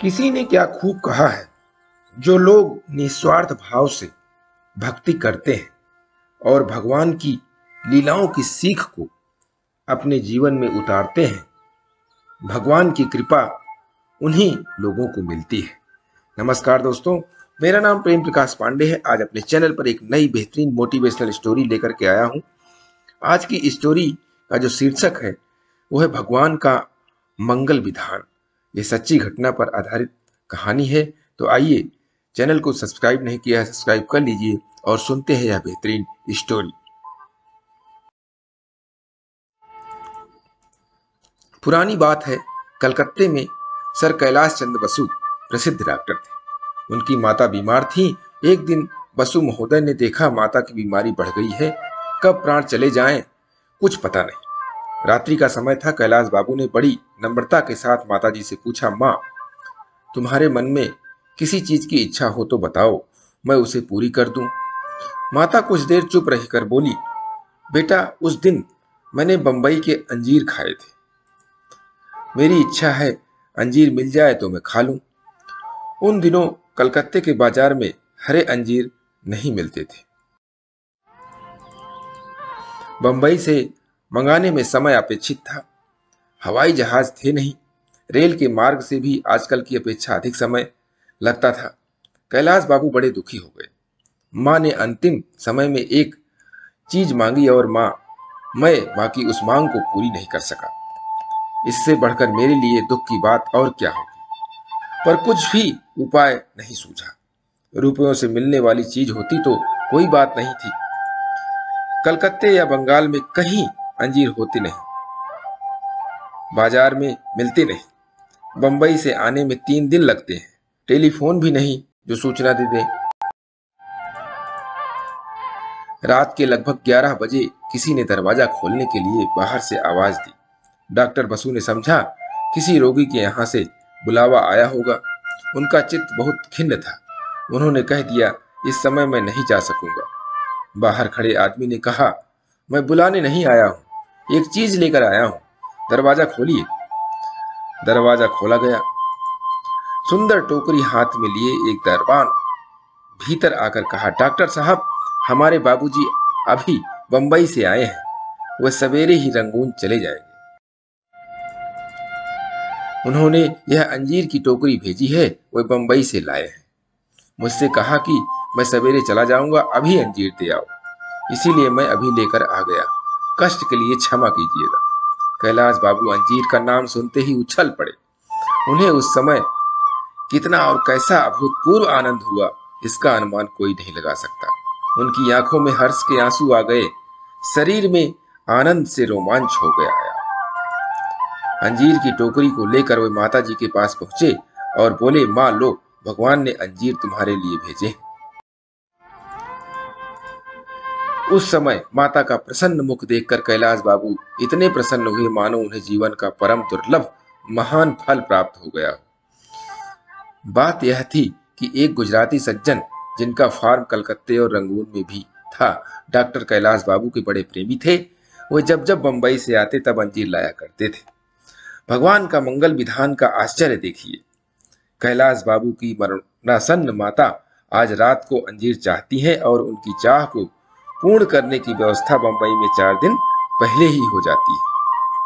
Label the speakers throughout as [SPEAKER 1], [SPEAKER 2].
[SPEAKER 1] किसी ने क्या खूब कहा है, जो लोग निस्वार्थ भाव से भक्ति करते हैं और भगवान की लीलाओं की सीख को अपने जीवन में उतारते हैं, भगवान की कृपा उन्हीं लोगों को मिलती है। नमस्कार दोस्तों, मेरा नाम प्रेम प्रकाश पांडे है। आज अपने चैनल पर एक नई बेहतरीन मोटिवेशनल स्टोरी लेकर के आया हूं। आज की स्टोरी का जो शीर्षक है वो है भगवान का मंगल विधान। ये सच्ची घटना पर आधारित कहानी है। तो आइए, चैनल को सब्सक्राइब नहीं किया है सब्सक्राइब कर लीजिए और सुनते हैं यह बेहतरीन स्टोरी। पुरानी बात है, कलकत्ते में सर कैलाश चंद्र बसु प्रसिद्ध डॉक्टर थे। उनकी माता बीमार थी। एक दिन बसु महोदय ने देखा माता की बीमारी बढ़ गई है, कब प्राण चले जाएं कुछ पता नहीं। रात्रि का समय था। कैलाश बाबू ने बड़ी नम्रता के साथ माताजी से पूछा, माँ, तुम्हारे मन में किसी चीज की इच्छा हो तो बताओ, मैं उसे पूरी कर दूं। माता कुछ देर चुप रहकर बोली, बेटा, उस दिन मैंने बंबई के अंजीर खाए थे। मेरी इच्छा है अंजीर मिल जाए तो मैं खा लूं। उन दिनों कलकत्ते के बाजार में हरे अंजीर नहीं मिलते थे। बंबई से मंगाने में समय अपेक्षित था। हवाई जहाज थे नहीं। रेल के मार्ग से भी आजकल की अपेक्षा अधिक समय लगता था। कैलाश बाबू बड़े दुखी हो गए। माँ ने अंतिम समय में एक चीज मांगी और मैं माँ की उस मांग को पूरी नहीं कर सका। इससे बढ़कर मेरे लिए दुख की बात और क्या होगी। पर कुछ भी उपाय नहीं सूझा। रुपयों से मिलने वाली चीज होती तो कोई बात नहीं थी। कलकत्ते या बंगाल में कहीं अंजीर होते नहीं, बाजार में मिलते नहीं। बंबई से आने में 3 दिन लगते हैं। टेलीफोन भी नहीं जो सूचना दे दे। रात के लगभग 11 बजे किसी ने दरवाजा खोलने के लिए बाहर से आवाज दी। डॉक्टर बसु ने समझा किसी रोगी के यहाँ से बुलावा आया होगा। उनका चित्त बहुत खिन्न था। उन्होंने कह दिया, इस समय मैं नहीं जा सकूंगा। बाहर खड़े आदमी ने कहा, मैं बुलाने नहीं आया हूं, एक चीज लेकर आया हूं, दरवाजा खोलिए। दरवाजा खोला गया। सुंदर टोकरी हाथ में लिए एक दरबान भीतर आकर कहा, डॉक्टर साहब, हमारे बाबूजी अभी बंबई से आए हैं, वह सवेरे ही रंगून चले जाएंगे। उन्होंने यह अंजीर की टोकरी भेजी है, वह बंबई से लाए हैं। मुझसे कहा कि मैं सवेरे चला जाऊंगा, अभी अंजीर दे आओ, इसीलिए मैं अभी लेकर आ गया। कष्ट के लिए क्षमा कीजिएगा। कैलाश बाबू अंजीर का नाम सुनते ही उछल पड़े। उन्हें उस समय कितना और कैसा अभूतपूर्व आनंद हुआ, इसका अनुमान कोई नहीं लगा सकता। उनकी आंखों में हर्ष के आंसू आ गए। शरीर में आनंद से रोमांच हो गया। अंजीर की टोकरी को लेकर वे माता जी के पास पहुंचे और बोले, माँ लो, भगवान ने अंजीर तुम्हारे लिए भेजे। उस समय माता का प्रसन्न मुख देखकर कैलाश बाबू इतने प्रसन्न हुए मानो उन्हें जीवन का परम दुर्लभ महान फल प्राप्त हो गया। बात यह थी कि एक गुजराती सज्जन, जिनका फार्म कलकत्ते और रंगून में भी था, डॉक्टर कैलाश बाबू के बड़े प्रेमी थे। वे जब जब बंबई से आते तब अंजीर लाया करते थे। भगवान का मंगल विधान का आश्चर्य देखिए। कैलाश बाबू की मरणासन्न माता आज रात को अंजीर चाहती हैं और उनकी चाह को पूर्ण करने की व्यवस्था बंबई में 4 दिन पहले ही हो जाती है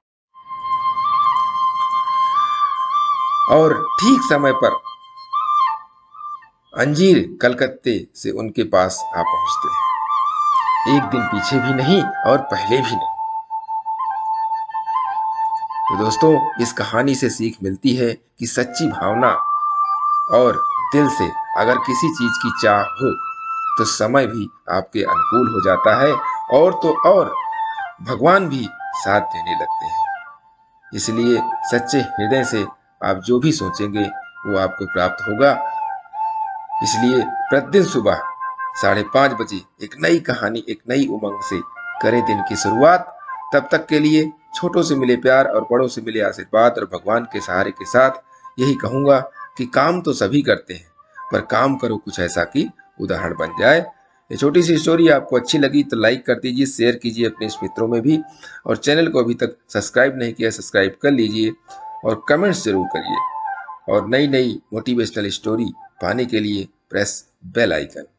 [SPEAKER 1] और ठीक समय पर अंजीर कलकत्ते से उनके पास आ पहुंचते हैं। एक दिन पीछे भी नहीं और पहले भी नहीं। तो दोस्तों, इस कहानी से सीख मिलती है कि सच्ची भावना और दिल से अगर किसी चीज की चाह हो तो समय भी आपके अनुकूल हो जाता है और तो और भगवान भी साथ देने लगते हैं। इसलिए सच्चे हृदय से आप जो भी सोचेंगे वो आपको प्राप्त होगा। इसलिए प्रतिदिन सुबह 5:30 बजे एक नई कहानी, एक नई उमंग से करें दिन की शुरुआत। तब तक के लिए छोटों से मिले प्यार और बड़ों से मिले आशीर्वाद और भगवान के सहारे के साथ यही कहूंगा कि काम तो सभी करते हैं, पर काम करो कुछ ऐसा कि उदाहरण बन जाए। ये छोटी सी स्टोरी आपको अच्छी लगी तो लाइक कर दीजिए, शेयर कीजिए अपने मित्रों में भी, और चैनल को अभी तक सब्सक्राइब नहीं किया सब्सक्राइब कर लीजिए और कमेंट्स जरूर करिए। और नई नई मोटिवेशनल स्टोरी पाने के लिए प्रेस बेल आइकन।